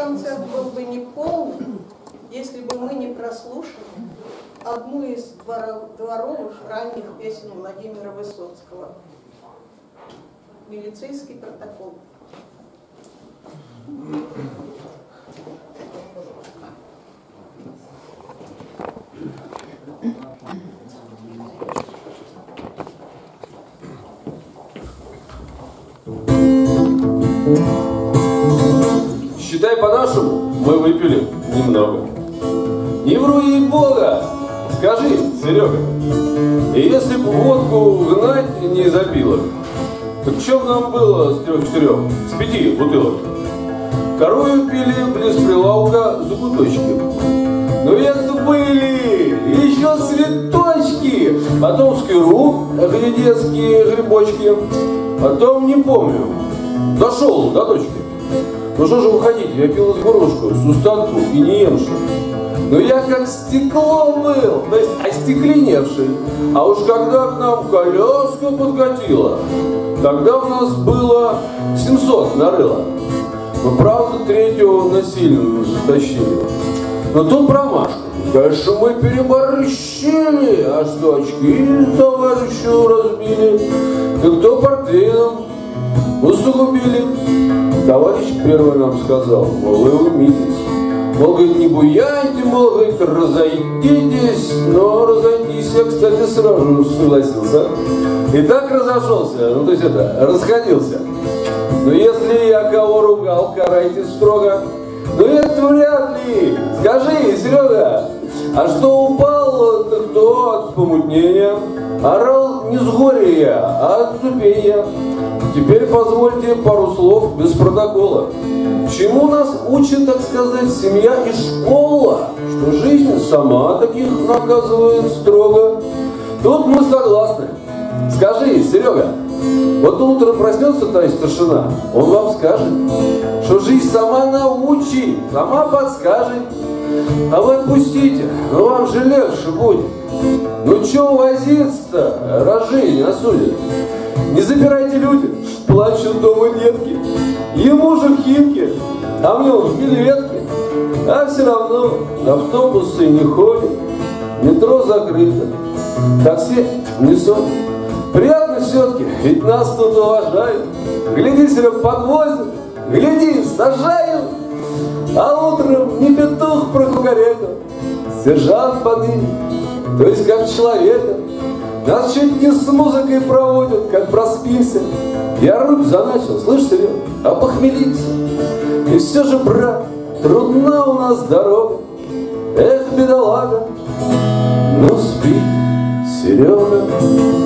концерт был бы неполным, если бы мы не прослушали одну из дворовых ранних песен Владимира Высоцкого «Милицейский протокол». Считай по-нашему, мы выпили немного. Не вру ей-бога, скажи, Серега, и если бы водку гнать не из опилок, так что нам было с 3-4, с 5 бутылок? Корою пили близ прилавка закуточки. Но это были еще цветочки, потом скиру, глядецкие грибочки, потом не помню, дошел до точки. Ну что же выходить, я пил из горлышка, с устатку и не емши. Но я как стекло был, то есть остекленевший. А уж когда к нам коляска подкатила, тогда у нас было 700 нарыло. Но правда третьего насильно затащили. Но тут промашка. Конечно, мы переборщили, а что очки товарищу разбили, и кто портвейном усугубили. Товарищ первый нам сказал, мол, вы умитесь. Мол, говорит, не буяйте, мол, говорит, разойдитесь. Но разойтись я, кстати, сразу согласился. И так разошелся, ну то есть это, расходился. Но если я кого ругал, карайте строго. Но это вряд ли. Скажи, Серега, а что упал, так кто от помутнения? Орал не с горя я, а от тупения. Теперь позвольте пару слов без протокола. Чему нас учит, так сказать, семья и школа? Что жизнь сама таких наказывает строго. Тут мы согласны. Скажи, Серега, вот утром проснется товарищ старшина, он вам скажет, что жизнь сама научит, сама подскажет. А вы отпустите, но вам же легче будет. Ну чё возиться-то, рожей не осудят. Не забирайте люди, плачут дома детки. Ему же в Химки, а мне он в Медведке. А все равно автобусы не ходят, метро закрыто, такси несут. Приятно все-таки, ведь нас тут уважают. Гляди, себя подвозят, гляди, сажают. А утром не петух прокукарекал, сержант под ним, то есть как человека. Нас чуть не с музыкой проводят, как проспимся. Я рыб заначил, слышь, Серега, опохмелился. И все же, брат, трудна у нас дорога. Эх, бедолага, ну спи, Серега.